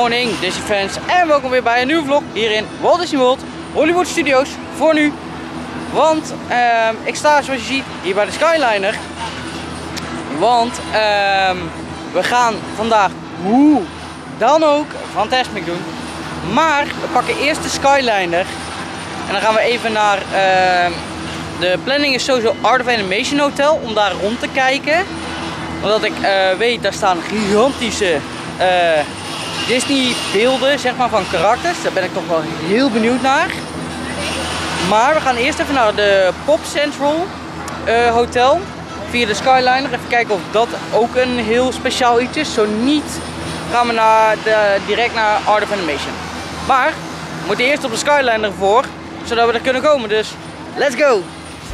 morning Disney fans en welkom weer bij een nieuwe vlog hier in Walt Disney World, Hollywood Studios voor nu. Want ik sta zoals je ziet hier bij de Skyliner. Want we gaan vandaag hoe dan ook Fantasmic doen. Maar we pakken eerst de Skyliner en dan gaan we even naar de planning is sowieso Art of Animation Hotel om daar rond te kijken. Omdat ik weet daar staan gigantische Disney beelden zeg maar, van karakters. Daar ben ik toch wel heel benieuwd naar. Maar we gaan eerst even naar de Pop Central Hotel via de Skyliner. Even kijken of dat ook een heel speciaal iets is. Zo niet gaan we direct naar Art of Animation. Maar we moeten eerst op de Skyliner voor, zodat we er kunnen komen. Dus let's go!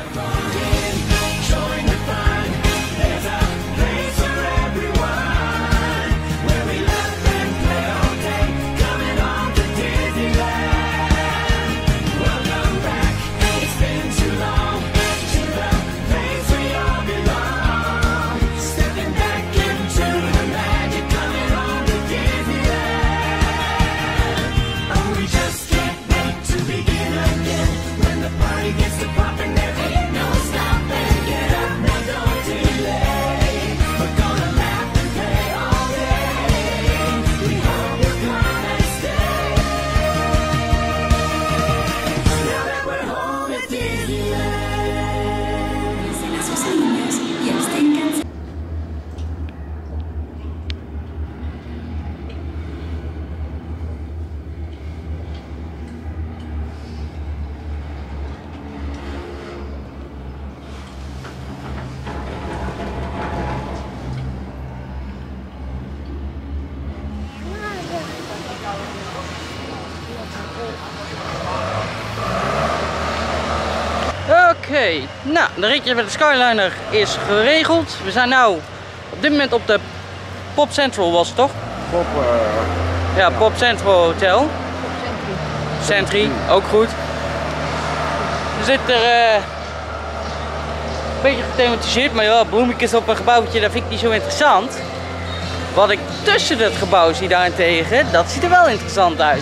Oké, nou de ritje met de Skyliner is geregeld. We zijn nu op dit moment op de Pop Central was het toch? Ja, Pop Central Hotel. Sentry, ook goed. We zitten er een beetje gethematiseerd, maar ja, bloemetjes op een gebouwtje, dat vind ik niet zo interessant. Wat ik tussen het gebouw zie daarentegen, dat ziet er wel interessant uit.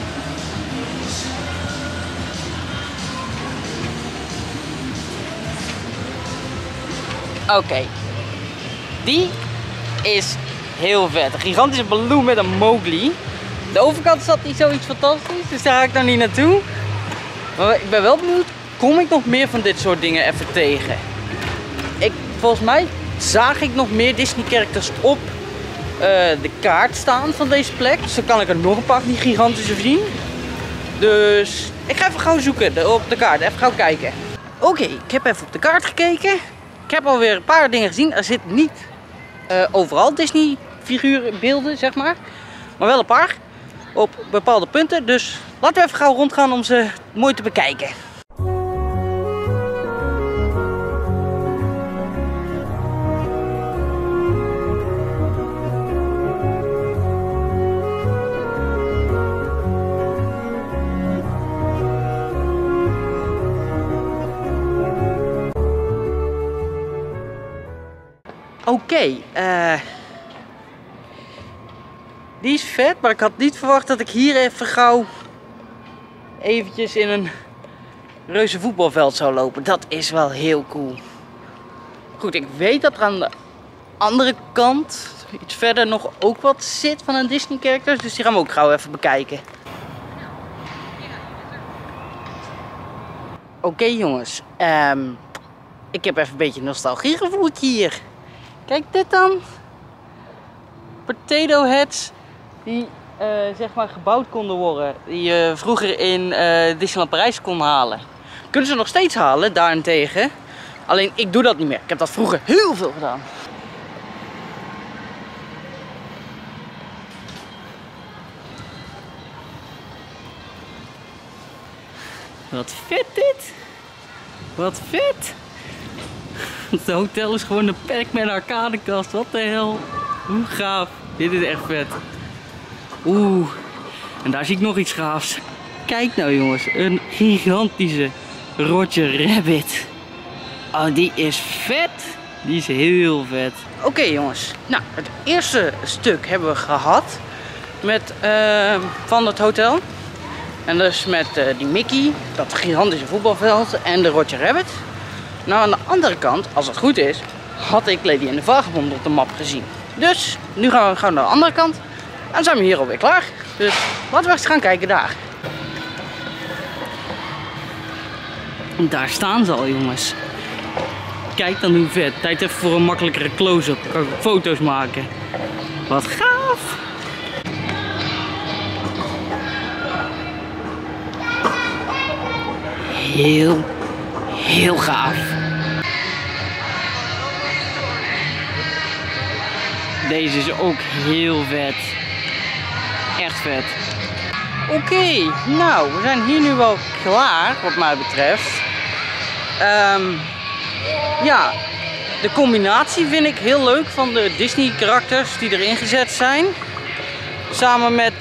Oké, die is heel vet. Een gigantische balloon met een Mowgli. De overkant zat niet zoiets fantastisch, dus daar ga ik nog niet naartoe. Maar ik ben wel benieuwd, kom ik nog meer van dit soort dingen even tegen? Volgens mij zag ik nog meer Disney characters op de kaart staan van deze plek. Dus dan kan ik er nog een paar die gigantische zien. Dus ik ga even gauw zoeken op de kaart, even gauw kijken. Oké, ik heb even op de kaart gekeken. Ik heb alweer een paar dingen gezien. Er zit niet overal Disney figuren, beelden zeg maar. Maar wel een paar op bepaalde punten. Dus laten we even gauw rondgaan om ze mooi te bekijken. Oké, die is vet, maar ik had niet verwacht dat ik hier even gauw eventjes in een reuze voetbalveld zou lopen. Dat is wel heel cool. Goed, ik weet dat er aan de andere kant, iets verder, nog ook wat zit van een Disney characters, dus die gaan we ook gauw even bekijken. Oké, jongens, ik heb even een beetje nostalgie gevoeld hier. Kijk dit dan. Potato heads die zeg maar gebouwd konden worden. Die je vroeger in Disneyland Parijs kon halen. Kunnen ze nog steeds halen daarentegen. Alleen ik doe dat niet meer. Ik heb dat vroeger heel veel gedaan. Wat vet dit. Wat vet. Het hotel is gewoon een Pac-Man arcadekast. Wat de hel. Hoe gaaf. Dit is echt vet. Oeh. En daar zie ik nog iets gaafs. Kijk nou jongens. Een gigantische Roger Rabbit. Oh, die is vet. Die is heel vet. Oké jongens. Nou, het eerste stuk hebben we gehad. van het hotel. En dus met die Mickey, dat gigantische voetbalveld en de Roger Rabbit. Nou, aan de andere kant, als het goed is, had ik Lady en de Vagabond op de map gezien. Dus nu gaan we naar de andere kant en dan zijn we hier alweer klaar. Dus laten we eens gaan kijken daar. Daar staan ze al, jongens. Kijk dan hoe vet. Tijd even voor een makkelijkere close-up. Kan ik foto's maken. Wat gaaf! Heel gaaf. Deze is ook heel vet. Echt vet. Oké, nou, we zijn hier nu wel klaar, wat mij betreft. Ja, de combinatie vind ik heel leuk van de Disney karakters die erin gezet zijn. Samen met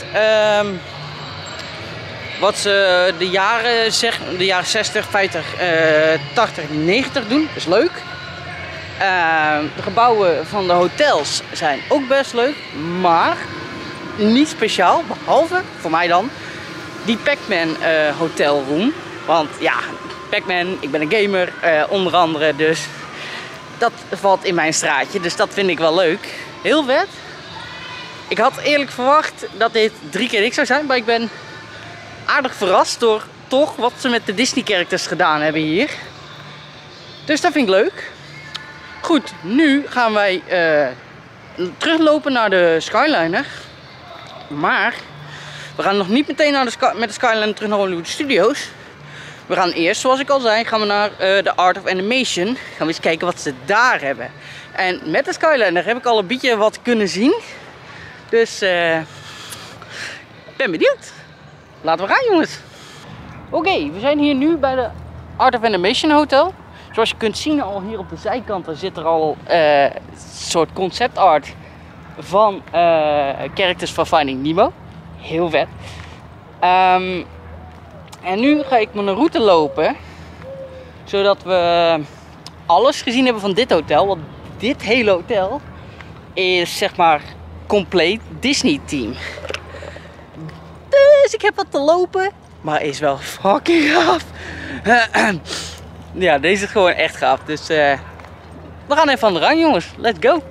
wat ze de jaren 60, 50, 80, 90 doen. Dat is leuk. De gebouwen van de hotels zijn ook best leuk, maar niet speciaal, behalve voor mij dan die Pac-Man hotelroom. Want ja, Pac-Man, ik ben een gamer onder andere, dus dat valt in mijn straatje. Dus dat vind ik wel leuk. Heel vet. Ik had eerlijk verwacht dat dit 3 keer niks zou zijn, maar ik ben aardig verrast door toch wat ze met de Disney characters gedaan hebben hier. Dus dat vind ik leuk. Goed, nu gaan wij teruglopen naar de Skyliner. Maar we gaan nog niet meteen naar met de Skyliner terug naar Hollywood Studios. We gaan eerst, zoals ik al zei, gaan we naar de Art of Animation. Gaan we eens kijken wat ze daar hebben. En met de Skyliner heb ik al een beetje wat kunnen zien. Dus ben benieuwd. Laten we gaan, jongens. Oké, we zijn hier nu bij de Art of Animation Hotel. Zoals je kunt zien al hier op de zijkanten zit er al een soort concept art van characters van Finding Nemo. Heel vet. En nu ga ik mijn route lopen. Zodat we alles gezien hebben van dit hotel. Want dit hele hotel is zeg maar compleet Disney team. Dus ik heb wat te lopen. Maar is wel fucking gaaf. Ja, deze is gewoon echt gaaf. Dus we gaan even aan de rang, jongens. Let's go.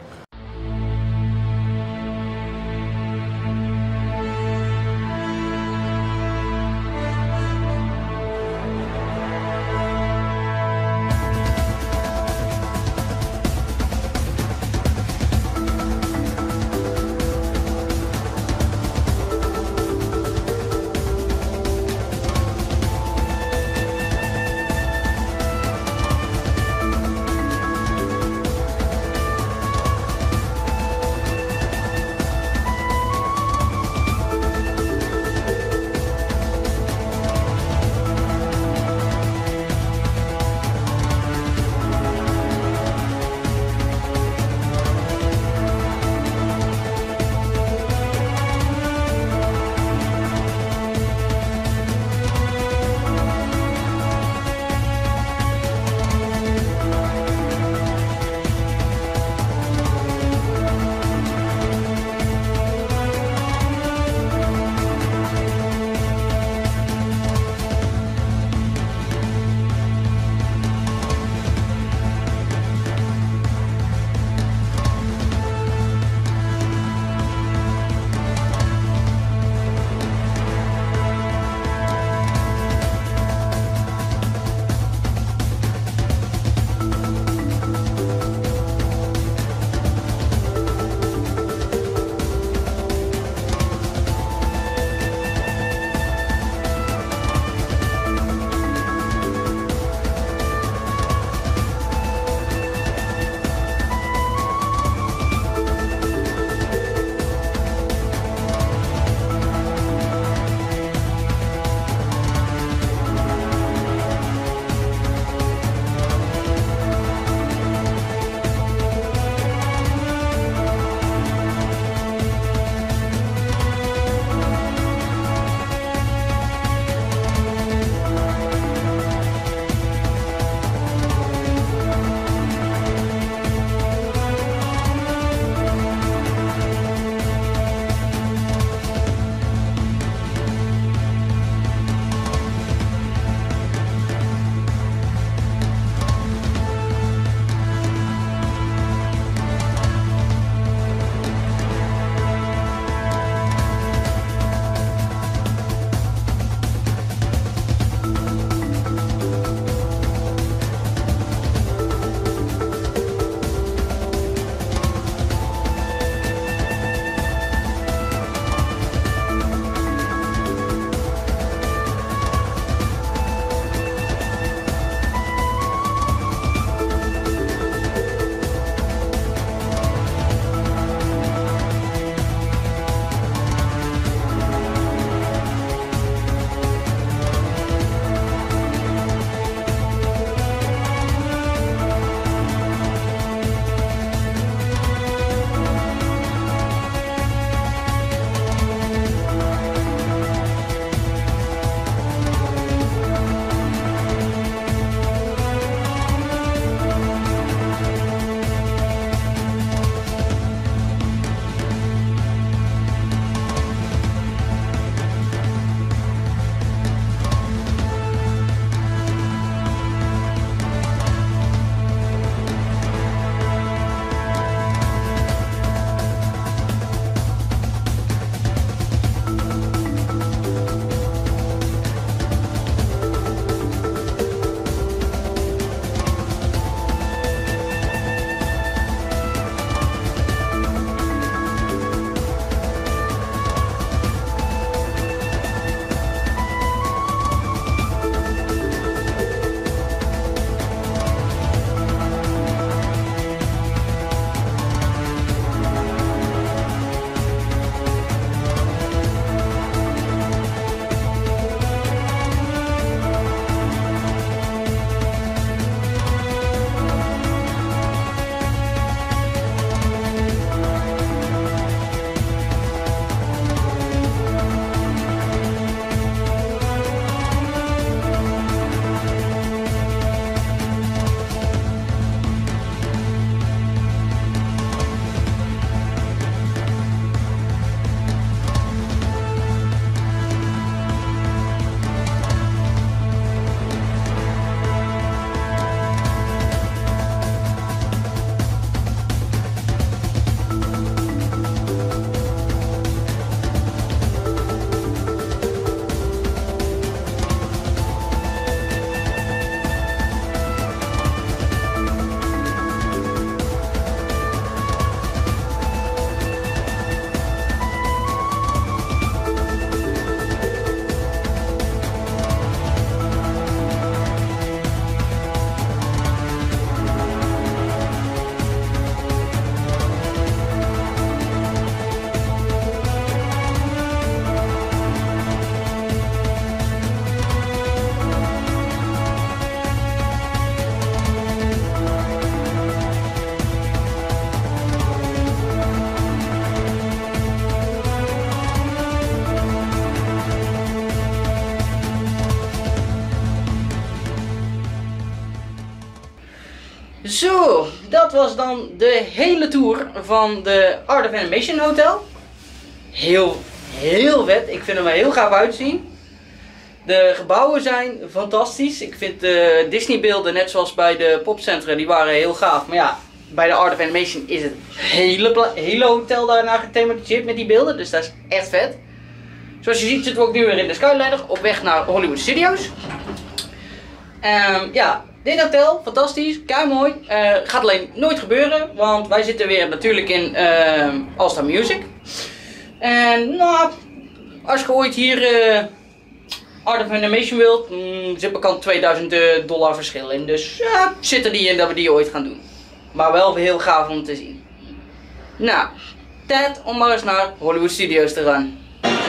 Zo, dat was dan de hele tour van de Art of Animation Hotel. Heel vet. Ik vind hem er heel gaaf uitzien. De gebouwen zijn fantastisch. Ik vind de Disney beelden, net zoals bij de popcentra, die waren heel gaaf. Maar ja, bij de Art of Animation is het hele hotel daarna gethematiseerd met die beelden. Dus dat is echt vet. Zoals je ziet zitten we ook nu weer in de Skyliner op weg naar Hollywood Studios. Ja, dit hotel, fantastisch, kei mooi. Gaat alleen nooit gebeuren, want wij zitten weer natuurlijk in All Star Music. En nou, als je ooit hier Art of Animation wilt, zit bekend $2000 verschil in. Dus ja, zit er die in dat we die ooit gaan doen. Maar wel heel gaaf om te zien. Nou, tijd om maar eens naar Hollywood Studios te gaan.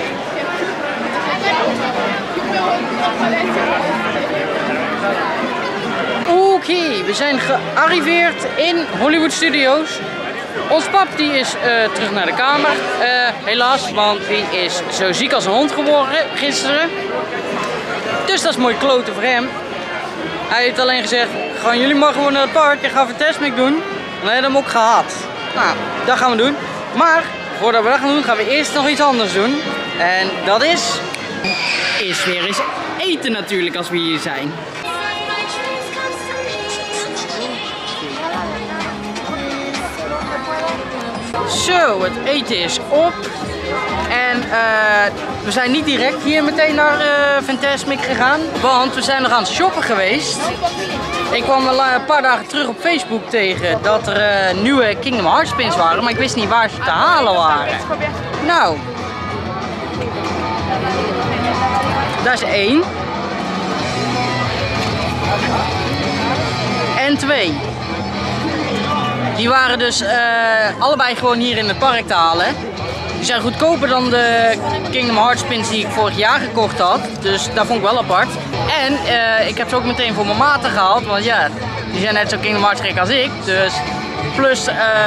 Oké, we zijn gearriveerd in Hollywood Studios. Ons pap die is terug naar de kamer. Helaas, want die is zo ziek als een hond geworden gisteren. Dus dat is mooi kloten voor hem. Hij heeft alleen gezegd, gaan jullie maar gewoon naar het park en gaan Fantasmic doen. En hij heeft hem ook gehad. Nou, dat gaan we doen. Maar voordat we dat gaan doen, gaan we eerst nog iets anders doen. En dat is weer eens eten natuurlijk als we hier zijn. Zo, het eten is op. En we zijn niet direct hier meteen naar Fantasmic gegaan, want we zijn nog aan het shoppen geweest. Ik kwam een paar dagen terug op Facebook tegen dat er nieuwe Kingdom Hearts pins waren, maar ik wist niet waar ze te halen waren. Nou, dat is 1. En 2. Die waren dus allebei gewoon hier in het park te halen. Die zijn goedkoper dan de Kingdom Hearts pins die ik vorig jaar gekocht had. Dus dat vond ik wel apart. En ik heb ze ook meteen voor mijn maten gehaald. Want ja, die zijn net zo Kingdom Hearts gek als ik. Dus plus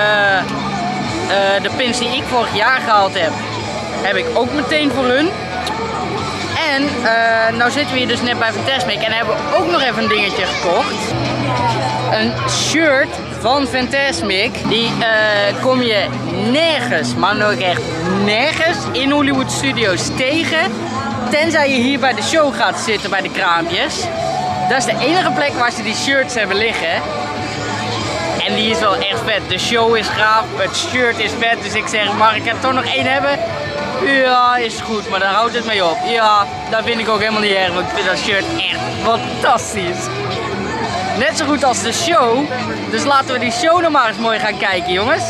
de pins die ik vorig jaar gehaald heb, heb ik ook meteen voor hun. En nou zitten we hier dus net bij Fantasmic en hebben we ook nog even een dingetje gekocht. Een shirt van Fantasmic. Die kom je nergens, maar nog echt nergens in Hollywood Studios tegen. Tenzij je hier bij de show gaat zitten bij de kraampjes. Dat is de enige plek waar ze die shirts hebben liggen. En die is wel echt vet. De show is gaaf, het shirt is vet. Dus ik zeg, mag ik er toch nog één hebben? Ja, is goed, maar daar houdt het mee op. Ja, dat vind ik ook helemaal niet erg, want ik vind dat shirt echt fantastisch. Net zo goed als de show. Dus laten we die show nog maar eens mooi gaan kijken, jongens.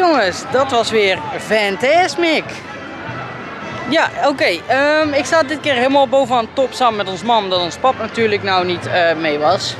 jongens, dat was weer Fantasmic. Ja, oké. Ik sta dit keer helemaal bovenaan top samen met ons mam, dat ons pap natuurlijk nou niet mee was.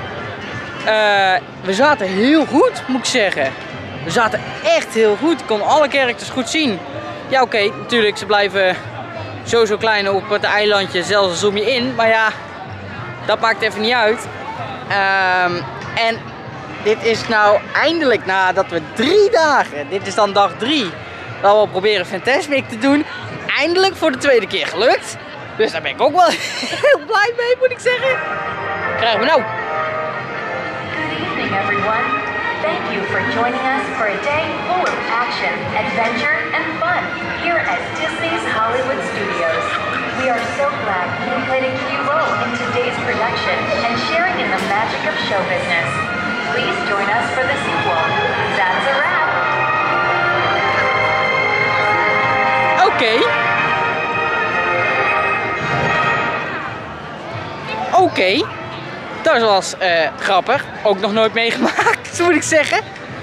We zaten heel goed, moet ik zeggen. We zaten echt heel goed. Ik kon alle characters goed zien. Ja, oké, natuurlijk, ze blijven zo klein op het eilandje, zelfs al zoom je in. Maar ja, dat maakt even niet uit. En dit is nou eindelijk nadat we 3 dagen, dit is dan dag 3, dat we proberen Fantasmic te doen. Eindelijk voor de tweede keer gelukt. Dus daar ben ik ook wel heel blij mee, moet ik zeggen. Krijgen we nou. Good evening, everyone. Thank you for joining us for a day full of action, adventure, and fun here at Disney's Hollywood Studios. We are so glad you played a key role in today's production and sharing in the magic of show business. Please join us for the sequel. That's a wrap. Oké. Dat was grappig. Ook nog nooit meegemaakt, moet ik zeggen.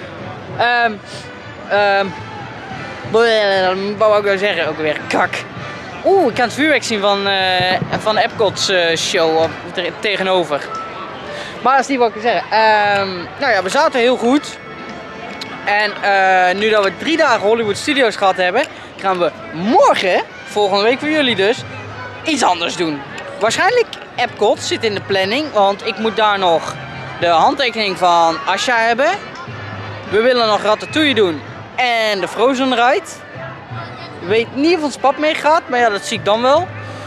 Wat wou ik nou zeggen? Ook weer kak. Ik kan het vuurwerk zien van Epcot's show tegenover. Maar dat is niet wat ik wil zeggen. Nou ja, we zaten heel goed. En nu dat we 3 dagen Hollywood Studios gehad hebben, gaan we morgen, volgende week voor jullie dus, iets anders doen. Waarschijnlijk Epcot zit in de planning, want ik moet daar nog de handtekening van Asha hebben. We willen nog Ratatouille doen en de Frozen ride. Ik weet niet of ons pap meegaat, maar ja, dat zie ik dan wel.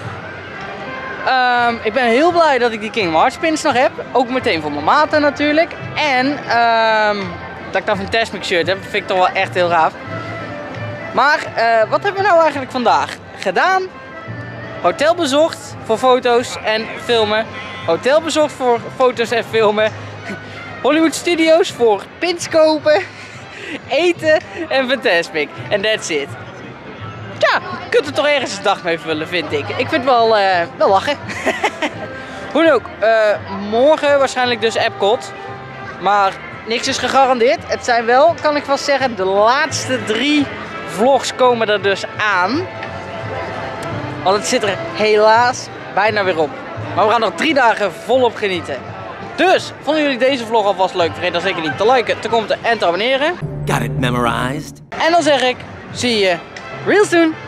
Ik ben heel blij dat ik die Kingdom Hearts pins nog heb. Ook meteen voor mijn maten natuurlijk. En dat ik dan een Fantasmic shirt heb, vind ik toch wel echt heel gaaf. Maar wat hebben we nou eigenlijk vandaag gedaan? Hotel bezocht voor foto's en filmen. Hotel bezocht voor foto's en filmen. Hollywood Studios voor pins kopen. Eten en Fantasmic. En that's it. Ja, je kunt er toch ergens een dag mee vullen, vind ik. Ik vind het wel lachen. Hoe dan ook, morgen waarschijnlijk dus Epcot. Maar niks is gegarandeerd. Het zijn wel, kan ik vast zeggen, de laatste 3 vlogs komen er dus aan. Want het zit er helaas bijna weer op. Maar we gaan nog 3 dagen volop genieten. Dus, vonden jullie deze vlog alvast leuk? Vergeet dan zeker niet te liken, te commenten en te abonneren. Got it memorized. En dan zeg ik, zie je real soon.